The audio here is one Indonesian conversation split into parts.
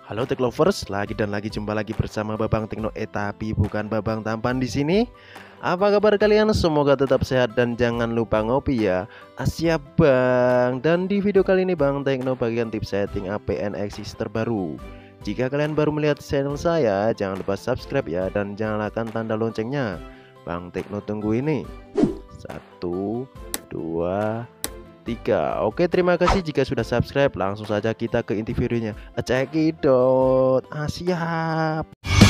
Halo Tech Lovers, lagi dan lagi jumpa lagi bersama Babang Tekno tapi bukan Babang Tampan di sini. Apa kabar kalian? Semoga tetap sehat dan jangan lupa ngopi ya. Siap Bang. Dan di video kali ini Bang Tekno bagian tips setting APN-Axis terbaru. Jika kalian baru melihat channel saya, jangan lupa subscribe ya dan nyalakan tanda loncengnya. Bang Tekno tunggu ini. 1, 2, 3. Oke, terima kasih jika sudah subscribe. Langsung saja kita ke inti videonya. Cekidot. Siap.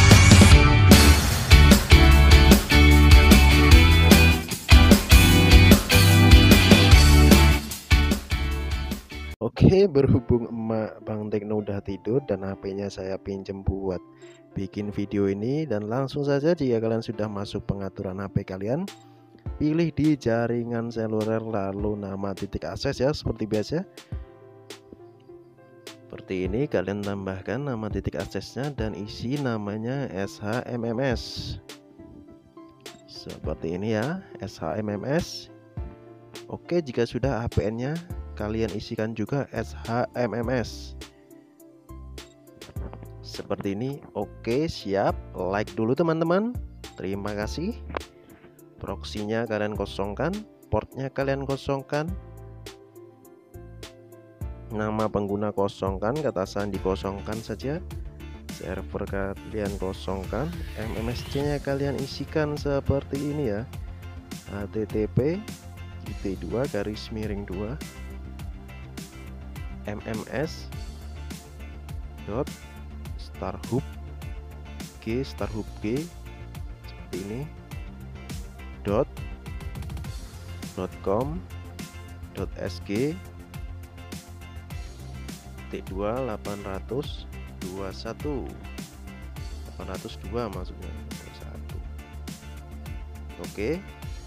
Oke, berhubung emak Bang Tekno udah tidur dan HP-nya saya pinjem buat bikin video ini, dan langsung saja jika kalian sudah masuk pengaturan HP kalian, pilih di jaringan seluler lalu nama titik akses ya, seperti biasa. Seperti ini, kalian tambahkan nama titik aksesnya dan isi namanya SHMMS. Seperti ini ya, SHMMS. Oke, jika sudah APN-nya, kalian isikan juga SHMMS. Seperti ini. Oke, siap. Like dulu teman-teman. Terima kasih. Proxy-nya kalian kosongkan, portnya kalian kosongkan, nama pengguna kosongkan, kata sandi kosongkan saja, server kalian kosongkan, MMSC-nya kalian isikan seperti ini ya, http://2 mms dot starhub g seperti ini .com.sg T2 802 maksudnya 1. Oke,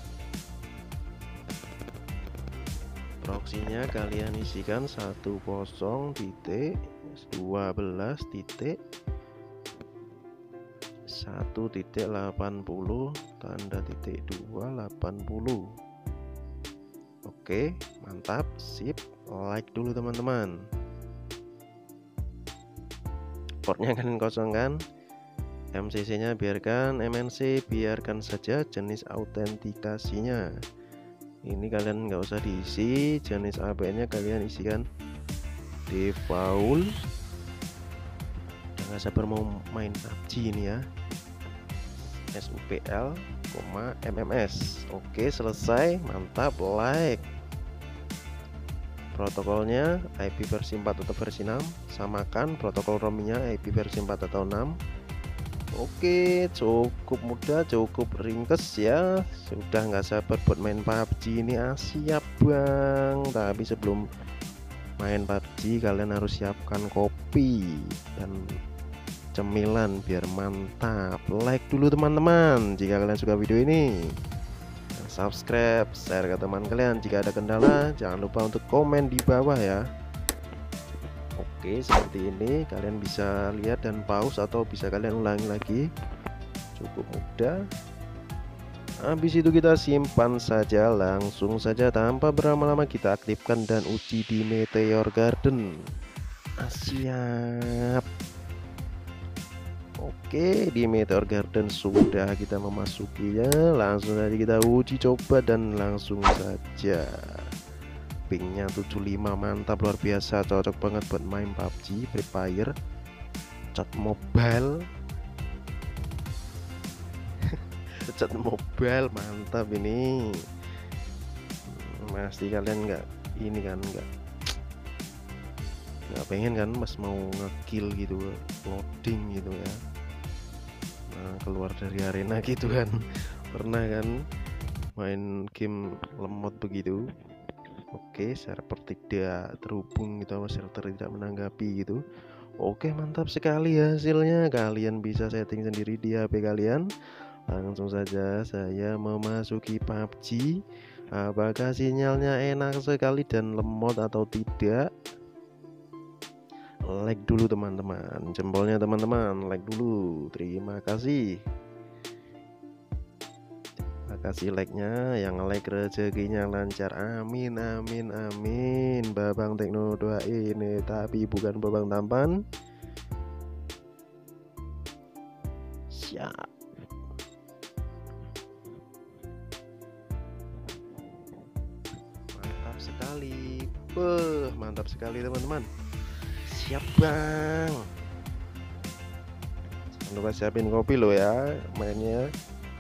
proxy-nya kalian isikan 10.10.1.80 tanda titik 280. Oke, mantap, sip. Like dulu teman-teman. Portnya kalian kosongkan, MCC-nya biarkan, MNC biarkan saja, jenis autentikasinya ini kalian nggak usah diisi, jenis APN-nya kalian isikan default. Jangan sabar mau main PUBG ini ya, SUPL, MMS. Oke, selesai, mantap. Like. Protokolnya IP versi 4 atau versi 6, samakan protokol roamingnya IP versi 4 atau 6. Oke, cukup mudah, cukup ringkes ya. Sudah nggak sabar buat main PUBG ini. Siap Bang. Tapi sebelum main PUBG kalian harus siapkan kopi dan cemilan biar mantap. Like dulu teman-teman jika kalian suka video ini, subscribe, share ke teman kalian. Jika ada kendala jangan lupa untuk komen di bawah ya. Oke, seperti ini kalian bisa lihat dan pause atau bisa kalian ulangi lagi. Cukup mudah. Habis itu kita simpan saja, langsung saja tanpa berlama-lama kita aktifkan dan uji di Meteor Garden. Siap. Oke, di Meteor Garden sudah kita memasukinya. Langsung saja kita uji coba dan langsung saja. Pingnya 75, mantap, luar biasa, cocok banget buat main PUBG, Free Fire, chat mobile. Chat mobile mantap ini. Pasti kalian nggak pengen kan mas mau ngekill gitu, loading gitu ya, keluar dari arena gitu kan. Pernah kan main game lemot begitu. Oke, server tidak terhubung gitu, server tidak menanggapi gitu. Oke, mantap sekali hasilnya. Kalian bisa setting sendiri di HP kalian. Langsung saja saya memasuki PUBG. Apakah sinyalnya enak sekali dan lemot atau tidak? Like dulu teman-teman, jempolnya teman-teman, like dulu. Terima kasih. Kasih like-nya, yang like rezekinya lancar, amin amin amin. Babang Tekno doain ini, tapi bukan Babang Tampan. Siap. Mantap sekali. Mantap sekali teman-teman. Siap bang. Jangan lupa siapin kopi lo ya mainnya.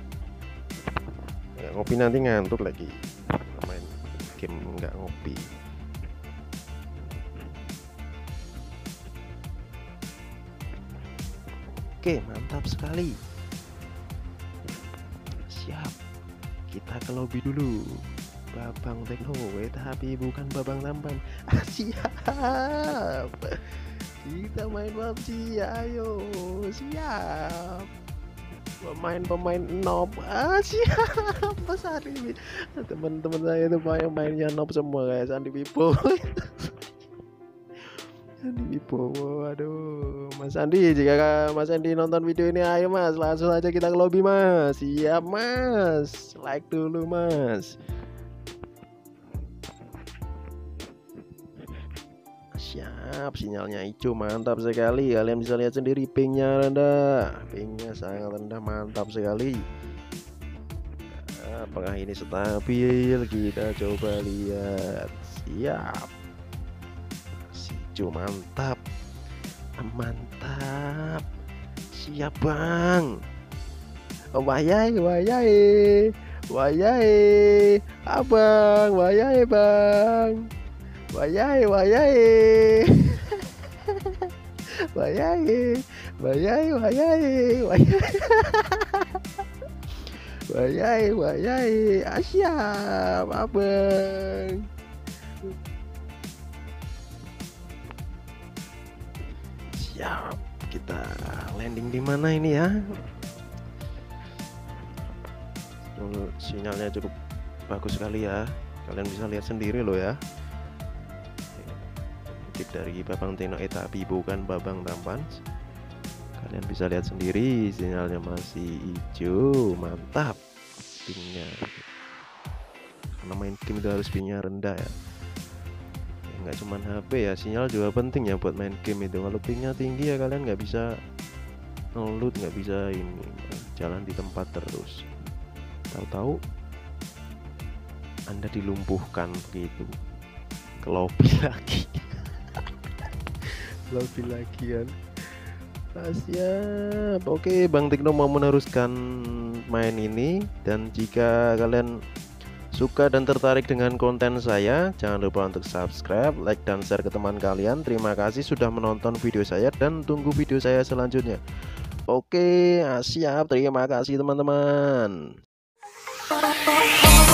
Ya, ngopi nanti ngantuk lagi. Main game nggak ngopi. Oke, mantap sekali. Siap. Kita ke lobby dulu. Babang Tekno, tapi bukan babang tampan. Siap. Kita main PUBG, ayo. Siap. Pemain-pemain noob. Siap. Mas Andi. Teman-teman saya itu mainnya noob semua kayak Sandi Wibowo. Sandi Wibowo, aduh. Mas Andi, jika Mas Andi nonton video ini, ayo Mas, langsung aja kita ke lobby Mas. Siap Mas. Like dulu Mas. Siap, sinyalnya hijau, mantap sekali. Kalian bisa lihat sendiri pingnya rendah. Pingnya sangat rendah, mantap sekali. Apakah ini stabil? Kita coba lihat. Siap. Hijau, mantap. Mantap. Siap bang. Wayai, wayai. Wayai. Abang, wayai bang. Wayai, wayai. Wayai, wayai, wayai, wayai. Wayai, wayai. Siap, abang. Siap. Kita landing di mana ini ya? Sinyalnya cukup bagus sekali ya. Kalian bisa lihat sendiri loh ya. Dari Babang Tekno tapi bukan babang tampan. Kalian bisa lihat sendiri sinyalnya masih hijau, mantap pingnya. Karena main game itu harus pingnya rendah ya. Nggak cuma HP ya, sinyal juga penting ya buat main game itu. Kalau pingnya tinggi ya kalian nggak bisa ngeload, nggak bisa ini jalan di tempat terus. Tahu-tahu Anda dilumpuhkan begitu, ke lobby lagi. Lobby lagi kan. Siap. Oke, Bang Tekno mau meneruskan main ini. Dan jika kalian suka dan tertarik dengan konten saya, jangan lupa untuk subscribe, like, dan share ke teman kalian. Terima kasih sudah menonton video saya dan tunggu video saya selanjutnya. Oke, siap. Terima kasih teman-teman.